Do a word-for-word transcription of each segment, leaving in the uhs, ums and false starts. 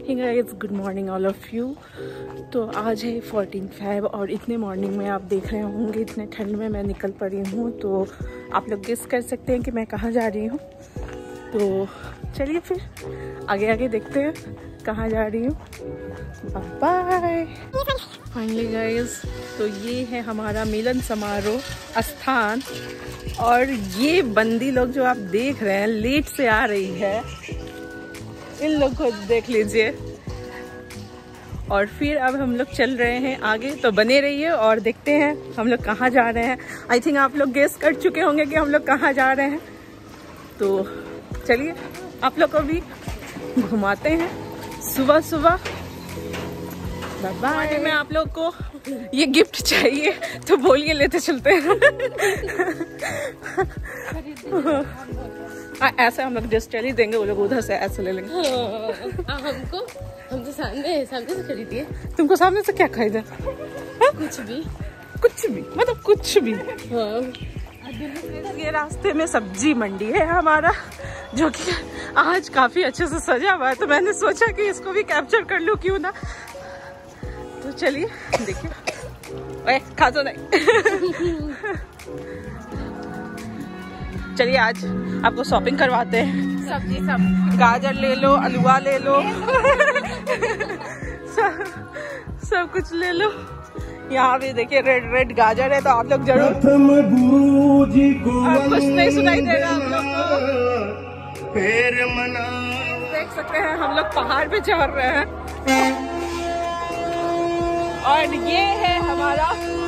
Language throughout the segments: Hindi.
Hey guys, good morning all of you. तो आज है फोर्टीन फाइव और इतने मॉर्निंग में आप देख रहे होंगे इतने ठंड में मैं निकल पड़ी हूँ। तो आप लोग गेस कर सकते हैं कि मैं कहाँ जा रही हूँ। तो चलिए फिर आगे आगे देखते हैं कहाँ जा रही हूँ। बाय। फाइनली गाइस, तो ये है हमारा मिलन समारोह स्थान और ये बंदी लोग जो आप देख रहे हैं लेट से आ रही है, इन लोग को देख लीजिए। और फिर अब हम लोग चल रहे हैं आगे, तो बने रहिए और देखते हैं हम लोग कहाँ जा रहे हैं। आई थिंक आप लोग गेस कर चुके होंगे कि हम लोग कहाँ जा रहे हैं। तो चलिए आप लोग को भी घुमाते हैं सुबह सुबह। बाय। मैं आप लोग को ये गिफ्ट चाहिए तो बोलिए, लेते चलते हैं। आ, ऐसे हम लोग जस्ट चल ही देंगे, वो लोग उधर से ऐसे ले लेंगे। आ, हमको हम तो सामने सामने से खरीदिए। तुमको सामने से क्या खरीदा? कुछ भी कुछ भी मतलब कुछ भी। हाँ। ये रास्ते में सब्जी मंडी है हमारा, जो कि आज काफी अच्छे से सजा हुआ है। तो मैंने सोचा कि इसको भी कैप्चर कर लूं, क्यों ना। तो चलिए देखिए। ओए खा तो नहीं। चलिए आज आपको शॉपिंग करवाते हैं। सब्जी सब गाजर ले लो, अलुआ ले लो, सब सब कुछ ले लो। यहाँ भी देखिए रेड रेड गाजर है, तो आप लोग जरूर। कुछ नहीं सुनाई देगा आप लोग को। देख सकते हैं हम लोग पहाड़ पे चढ़ रहे हैं और ये है हमारा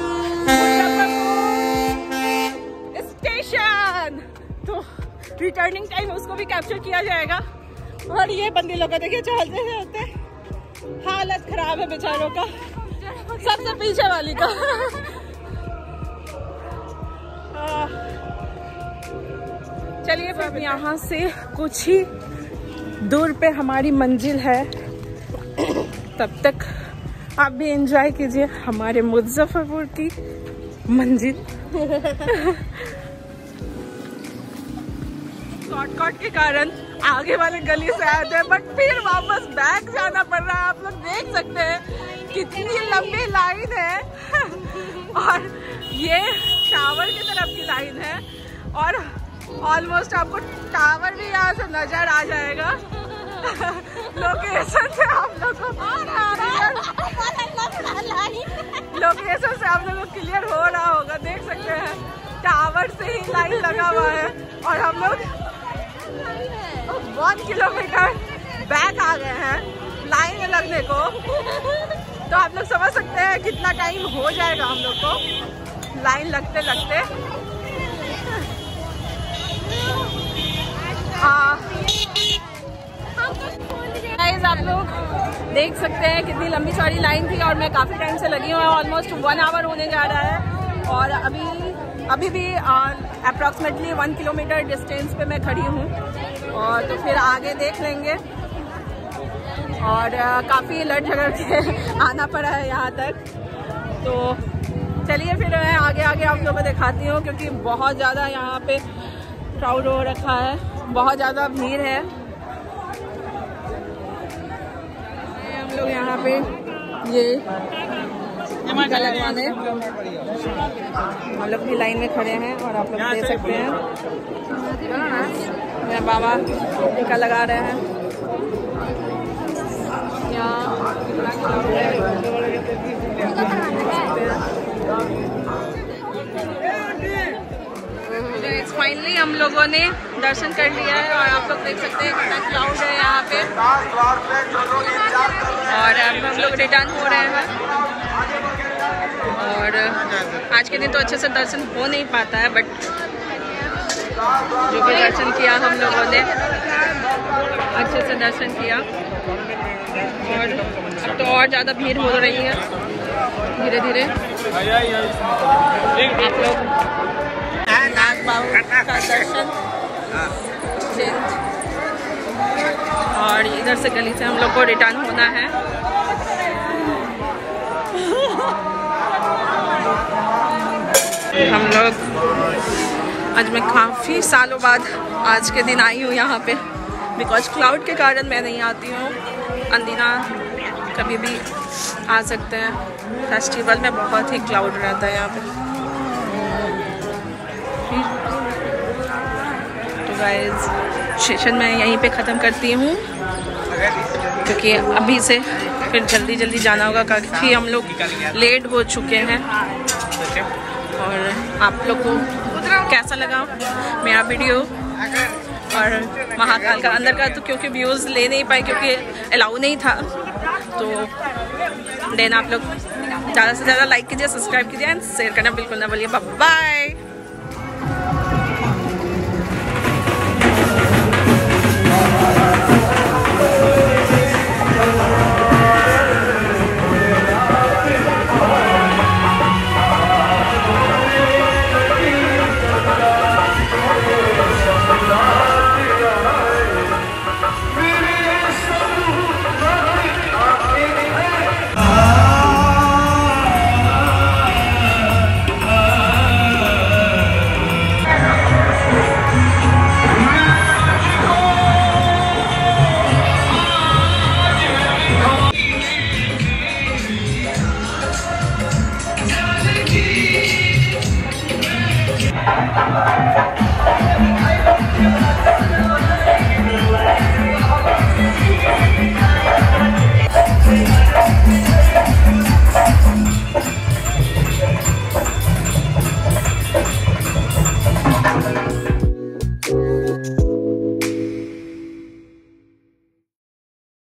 स्टेशन। तो रिटर्निंग टाइम उसको भी कैप्चर किया जाएगा। और ये बंदी लोग देखिए चलते चलते हालत खराब है बेचारों का, सबसे पीछे वाली का। चलिए फिर यहाँ से कुछ ही दूर पे हमारी मंजिल है, तब तक आप भी एंजॉय कीजिए हमारे मुजफ्फरपुर की मंजिल। शॉर्टकट के कारण आगे वाले गली से आए थे, बट फिर वापस बैक जाना पड़ रहा है। आप लोग देख सकते हैं कितनी लंबी लाइन है। और ये टावर की तरफ की लाइन है और ऑलमोस्ट आपको टावर भी यहाँ से नजर आ जाएगा। लोकेशन से आप लोग को लोकेशन से आप लोग को क्लियर हो रहा होगा। देख सकते हैं टावर से ही लाइन लगा हुआ है और हम लोग वन किलोमीटर बैक आ गए हैं लाइन में लगने को। तो आप लोग समझ सकते हैं कितना टाइम हो जाएगा हम लोग को लाइन लगते लगते। हाँ, आप लोग देख सकते हैं कितनी लंबी चौड़ी लाइन थी और मैं काफ़ी टाइम से लगी हूँ। ऑलमोस्ट वन आवर होने जा रहा है और अभी अभी भी अप्रॉक्सीमेटली वन किलोमीटर डिस्टेंस पे मैं खड़ी हूँ। और तो फिर आगे देख लेंगे। और काफ़ी लड़ झगड़ के आना पड़ा है यहाँ तक। तो चलिए फिर मैं आगे आगे आप लोगों को दिखाती हूँ, क्योंकि बहुत ज़्यादा यहाँ पे क्राउड हो रखा है, बहुत ज़्यादा भीड़ है। हम लोग यहाँ पे ये टीका लगवाने हम लोग भी लाइन में खड़े हैं और आप लोग देख सकते हैं मेरा बाबा टीका लगा रहे हैं। फाइनली हम लोगों ने दर्शन कर लिया है और आप लोग देख सकते हैं कितना क्राउड है यहाँ पे। और अब हम लोग रिटर्न हो रहे हैं और आज के दिन तो अच्छे से दर्शन हो नहीं पाता है, बट जो भी दर्शन किया हम लोगों ने अच्छे से दर्शन किया। और अब तो और ज़्यादा भीड़ हो रही है धीरे धीरे। आप लोग नाग बाबू का दर्शन और इधर से गली से हम लोग को रिटर्न होना है। हम लोग आज मैं काफ़ी सालों बाद आज के दिन आई हूँ यहाँ पे, बिकॉज क्लाउड के कारण मैं नहीं आती हूँ। अंदीना कभी भी आ सकते हैं। फेस्टिवल में बहुत ही क्राउड रहता है यहाँ पे। तो गाइस सेशन मैं यहीं पे ख़त्म करती हूँ क्योंकि अभी से फिर जल्दी जल्दी जाना होगा, काफ़ी हम लोग लेट हो चुके हैं। और आप लोग को कैसा लगा मेरा वीडियो और महाकाल का अंदर का, तो क्योंकि व्यूज़ ले नहीं पाए क्योंकि अलाउ नहीं था। तो देन आप लोग ज़्यादा से ज़्यादा लाइक कीजिए, सब्सक्राइब कीजिए एंड शेयर करना बिल्कुल ना भूलिए। Bye bye.